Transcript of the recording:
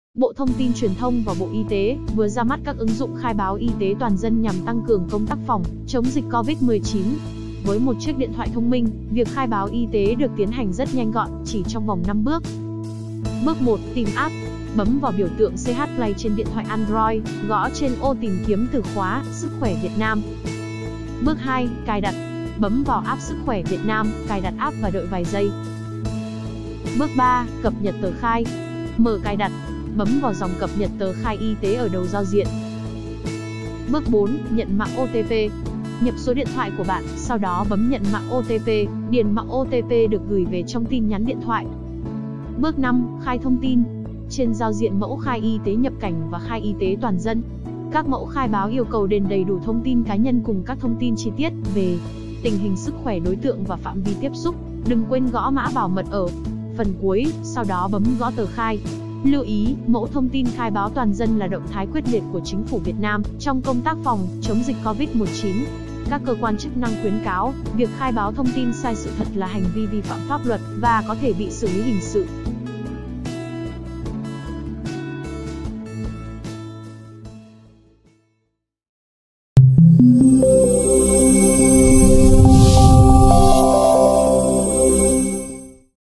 Bộ Thông tin Truyền thông và Bộ Y tế vừa ra mắt các ứng dụng khai báo y tế toàn dân nhằm tăng cường công tác phòng chống dịch COVID-19. Với một chiếc điện thoại thông minh, việc khai báo y tế được tiến hành rất nhanh gọn, chỉ trong vòng 5 bước. Bước 1. Tìm app. Bấm vào biểu tượng CH Play trên điện thoại Android, gõ trên ô tìm kiếm từ khóa Sức khỏe Việt Nam. Bước 2. Cài đặt. Bấm vào app Sức khỏe Việt Nam, cài đặt app và đợi vài giây. Bước 3. Cập nhật tờ khai. Mở cài đặt, bấm vào dòng cập nhật tờ khai y tế ở đầu giao diện. Bước 4. Nhận mã OTP. Nhập số điện thoại của bạn, sau đó bấm nhận mã OTP, điền mã OTP được gửi về trong tin nhắn điện thoại. Bước 5. Khai thông tin. Trên giao diện mẫu khai y tế nhập cảnh và khai y tế toàn dân, các mẫu khai báo yêu cầu điền đầy đủ thông tin cá nhân cùng các thông tin chi tiết về tình hình sức khỏe đối tượng và phạm vi tiếp xúc. Đừng quên gõ mã bảo mật ở phần cuối, sau đó bấm gõ tờ khai. Lưu ý, mẫu thông tin khai báo toàn dân là động thái quyết liệt của chính phủ Việt Nam trong công tác phòng chống dịch COVID-19. Các cơ quan chức năng khuyến cáo, việc khai báo thông tin sai sự thật là hành vi vi phạm pháp luật và có thể bị xử lý hình sự.